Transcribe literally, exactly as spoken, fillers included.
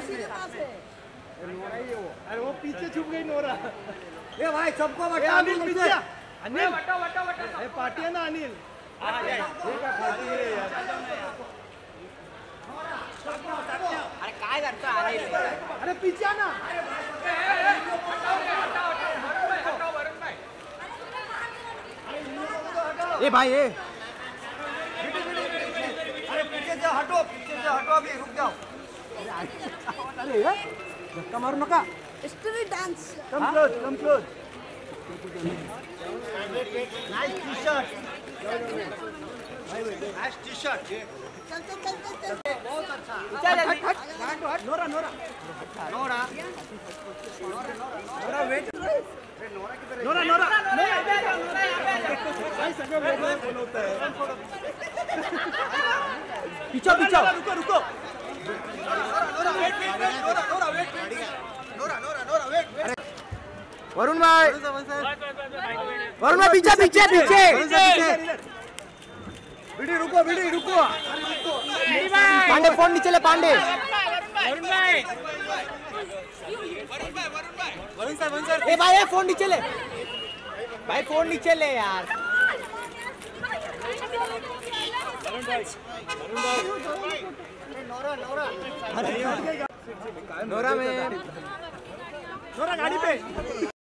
Nora ही वो, अरे वो पीछे छुप गई नोरा। ये भाई सबको बता अनिल पीछे, अनिल बटा बटा बटा, ये पार्टी है ना अनिल। हाँ ये क्या पार्टी है यार? अरे काय करता अनिल? अरे पीछे ना। ए भाई ए अरे पीछे जाओ, हटो पीछे जाओ, हटो अभी, रुक जाओ। अरे ये धक्का मारो नका। Street dance. Come close, come close. Nice T shirt, nice T shirt. चल चल चल चल। बहुत अच्छा। चल हट हट हट। Nora Nora Nora Nora wait. Nora किधर है? नोरा नोरा नोरा भाई सगळे वेगळे बोलवत आहे। पीछे पीछे रुको रुको। Nora wait wait wait, Nora Nora wait wait, Nora Nora Nora wait wait. Varun भाई, वरुण भाई पीछे पीछे पीछे बिडी रुको, बिडी रुको। पांडे फोन नीचे ले, पांडे। वरुण भाई, वरुण भाई, वरुण भाई, वरुण सर, वरुण सर। ए भाई ये फोन नीचे ले, भाई फोन नीचे ले यार। वरुण भाई, वरुण भाई, नोरा नोरा नोरा में, नोरा गाड़ी पे।